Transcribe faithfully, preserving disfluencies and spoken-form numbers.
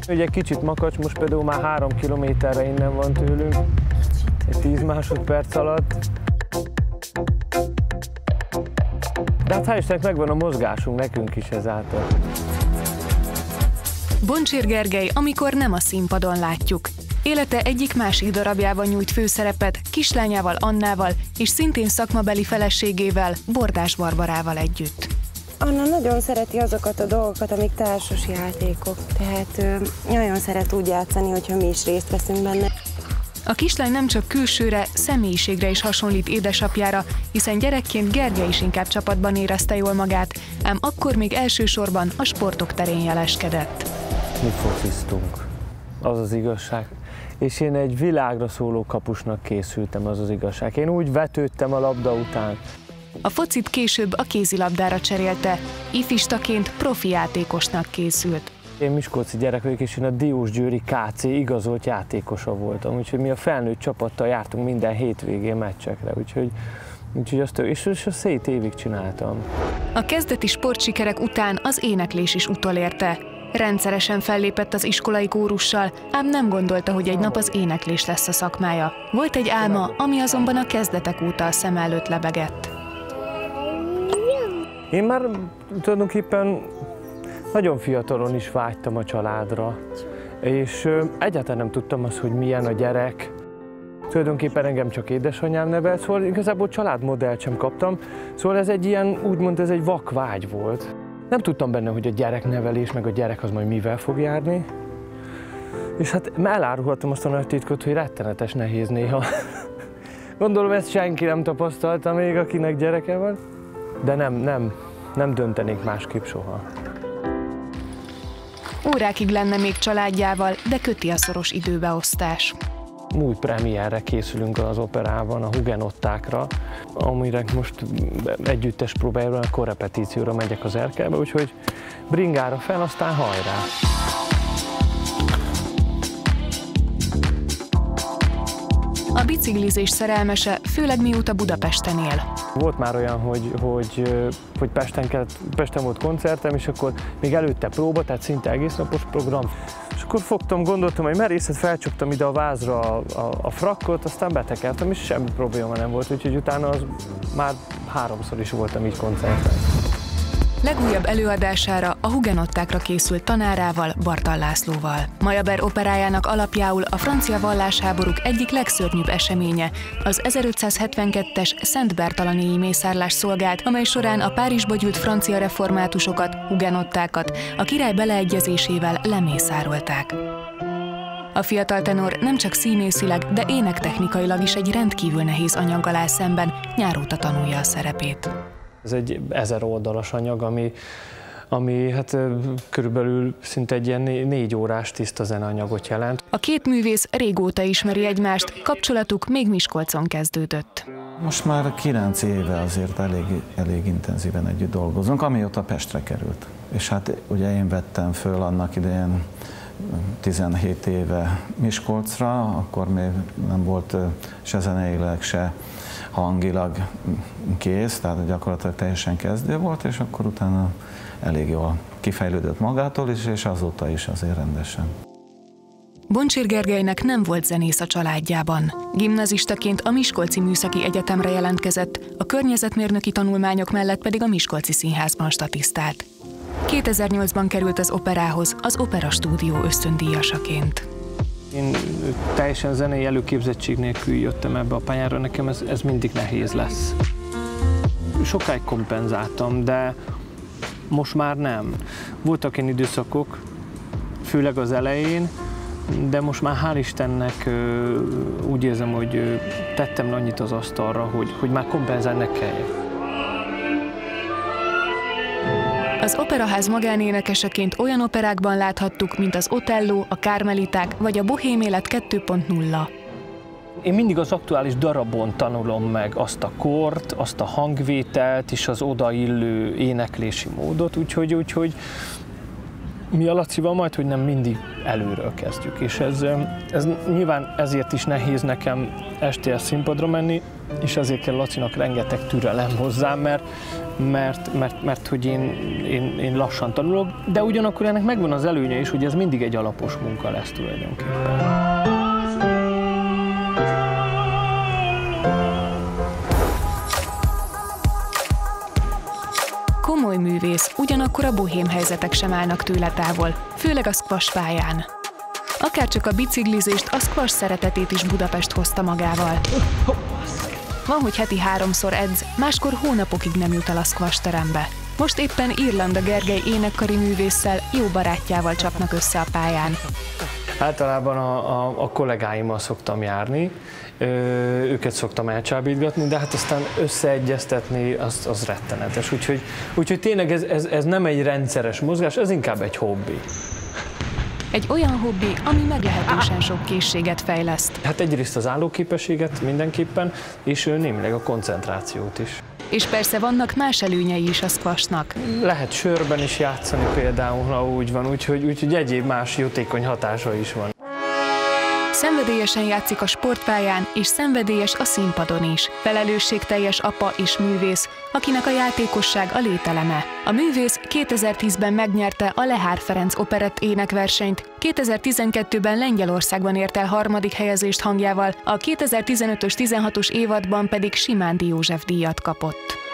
Ugye egy kicsit makacs, most például már három kilométerre innen van tőlünk, egy tíz másodperc alatt. De hát hál' Istennek megvan a mozgásunk nekünk is ezáltal. Boncsér Gergely, amikor nem a színpadon látjuk. Élete egyik-másik darabjában nyújt főszerepet kislányával Annával és szintén szakmabeli feleségével, Bordás Barbarával együtt. Anna nagyon szereti azokat a dolgokat, amik társas játékok, tehát ö, nagyon szeret úgy játszani, hogyha mi is részt veszünk benne. A kislány nem csak külsőre, személyiségre is hasonlít édesapjára, hiszen gyerekként Gergely is inkább csapatban érezte jól magát, ám akkor még elsősorban a sportok terén jeleskedett. Mi fociztunk, az az igazság. És én egy világra szóló kapusnak készültem, az az igazság. Én úgy vetődtem a labda után. A focit később a kézilabdára cserélte, ifistaként profi játékosnak készült. Én miskolci gyerek vagyok, és én a Diósgyőri ká cé igazolt játékosa voltam, úgyhogy mi a felnőtt csapattal jártunk minden hétvégén meccsekre, úgyhogy, úgyhogy azt, és, és azt szét évig csináltam. A kezdeti sportsikerek után az éneklés is utolérte. Rendszeresen fellépett az iskolai kórussal, ám nem gondolta, hogy egy nap az éneklés lesz a szakmája. Volt egy álma, ami azonban a kezdetek óta a szem előtt lebegett. Én már tulajdonképpen nagyon fiatalon is vágytam a családra, és egyáltalán nem tudtam azt, hogy milyen a gyerek. Tulajdonképpen engem csak édesanyám nevelt, szóval igazából családmodellt sem kaptam, szóval ez egy ilyen, úgymond ez egy vakvágy volt. Nem tudtam benne, hogy a gyereknevelés, meg a gyerek az majd mivel fog járni. És hát elárulhattam azt a nagy titkot, hogy rettenetes nehéz néha. Gondolom, ezt senki nem tapasztalta még, akinek gyereke van. De nem, nem, nem döntenék másképp soha. Órákig lenne még családjával, de köti a szoros időbeosztás. Új premierre készülünk az operában, a Hugenottákra, amire most együttes próbájára, a korrepetícióra megyek az Erkelbe, úgyhogy bringára fel, aztán hajrá! A biciklizés szerelmese, főleg mióta Budapesten él. Volt már olyan, hogy, hogy, hogy Pesten, kellett, Pesten volt koncertem, és akkor még előtte próba, tehát szinte egész napos program. És akkor fogtam, gondoltam, hogy merészet, felcsaptam ide a vázra a, a, a frakkot, aztán betekertem, és semmi probléma nem volt, úgyhogy utána az már háromszor is voltam így koncerten. Legújabb előadására a Hugenottákra készült tanárával, Bartal Lászlóval. Mayaber operájának alapjául a francia vallásháborúk egyik legszörnyűbb eseménye, az ezerötszázhetvenkettes Szent Bertalanéi mészárlás szolgált, amely során a Párizsba gyűlt francia reformátusokat, hugenottákat a király beleegyezésével lemészárolták. A fiatal tenor nem csak színészileg, de énektechnikailag is egy rendkívül nehéz anyaggal áll szemben, nyáróta tanulja a szerepét. Ez egy ezer oldalas anyag, ami, ami hát körülbelül szinte egy ilyen négy órás tiszta zeneanyagot jelent. A két művész régóta ismeri egymást, kapcsolatuk még Miskolcon kezdődött. Most már kilenc éve azért elég, elég intenzíven együtt dolgozunk, amióta Pestre került. És hát ugye én vettem föl annak idején tizenhét éve Miskolcra, akkor még nem volt se zeneileg, se hangilag kész, tehát gyakorlatilag teljesen kezdő volt, és akkor utána elég jól kifejlődött magától is, és azóta is azért rendesen. Boncsér Gergelynek nem volt zenész a családjában. Gimnazistaként a Miskolci Műszaki Egyetemre jelentkezett, a környezetmérnöki tanulmányok mellett pedig a Miskolci Színházban statisztált. kétezer-nyolcban került az operához, az Opera Stúdió ösztöndíjasaként. Én teljesen zenei előképzettség nélkül jöttem ebbe a pályára, nekem ez, ez mindig nehéz lesz. Sokáig kompenzáltam, de most már nem. Voltak ilyen időszakok, főleg az elején, de most már hál' Istennek úgy érzem, hogy tettem annyit az asztalra, hogy, hogy már kompenzálni ne kelljek. Az Operaház magánénekeseként olyan operákban láthattuk, mint az Otello, a Kármeliták vagy a Bohém élet kettő pont nulla. Én mindig az aktuális darabon tanulom meg azt a kort, azt a hangvételt és az odaillő éneklési módot, úgyhogy, úgyhogy Mi a Lacival majd, hogy nem mindig előről kezdjük, és ez, ez nyilván ezért is nehéz nekem es té es színpadra menni, és ezért kell Lacinak rengeteg türelem hozzám, mert, mert, mert, mert hogy én, én, én lassan tanulok, de ugyanakkor ennek megvan az előnye is, hogy ez mindig egy alapos munka lesz tulajdonképpen. Komoly művész, ugyanakkor a bohém helyzetek sem állnak tőle távol, főleg a squash pályán. Akárcsak a biciklizést, a squash szeretetét is Budapest hozta magával. Van, hogy heti háromszor edz, máskor hónapokig nem jut el a squash terembe. Most éppen Irlanda Gergely énekkari művésszel, jó barátjával csapnak össze a pályán. Általában a, a, a kollégáimmal szoktam járni, ö, őket szoktam elcsábítgatni, de hát aztán összeegyeztetni az, az rettenetes. Úgyhogy, úgyhogy tényleg ez, ez, ez nem egy rendszeres mozgás, ez inkább egy hobbi. Egy olyan hobbi, ami meglehetősen sok készséget fejleszt. Hát egyrészt az állóképességet mindenképpen, és némileg a koncentrációt is. És persze vannak más előnyei is a squashnak. Lehet sörben is játszani például, ha úgy van, úgyhogy, úgyhogy egyéb más jótékony hatása is van. Szenvedélyesen játszik a sportpályán, és szenvedélyes a színpadon is. Felelősségteljes apa és művész, akinek a játékosság a lételeme. A művész kétezer-tízben megnyerte a Lehár Ferenc operett énekversenyt, kétezer-tizenkettőben Lengyelországban ért el harmadik helyezést hangjával, a kétezer-tizenötös tizenhatos évadban pedig Simándi József díjat kapott.